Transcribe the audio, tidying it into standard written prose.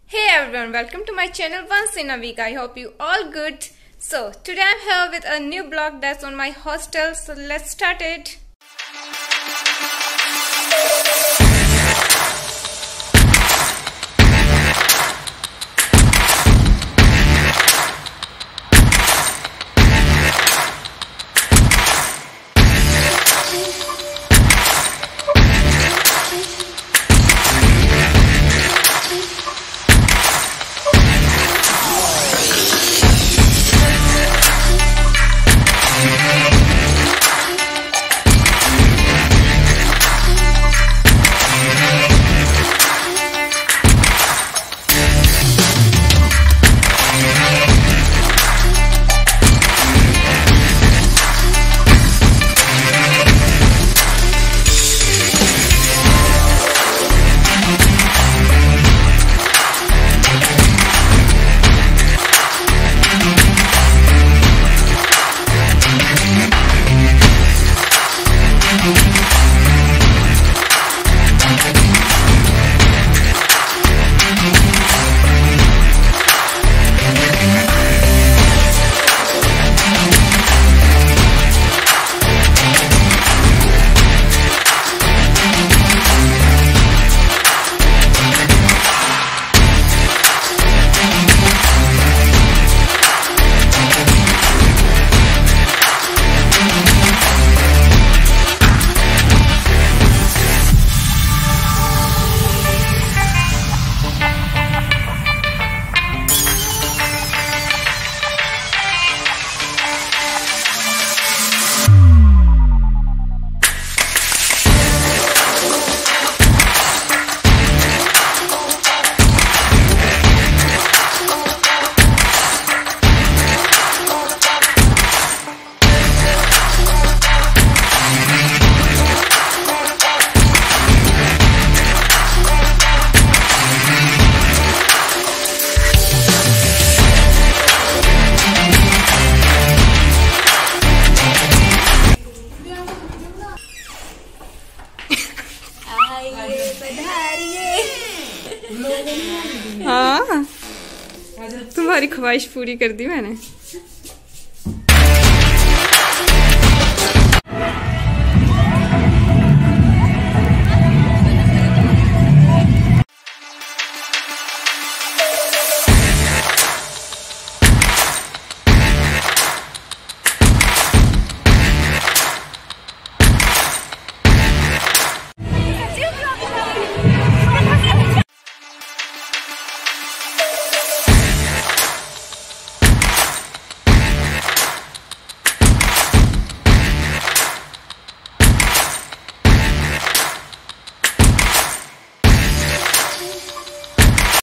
Hey everyone, welcome to my channel once in a week. I hope you all good. So today I'm here with a new blog that's on my hostel. So let's start it. हाँ, तुम्हारी ख्वाहिश पूरी कर दी मैंने।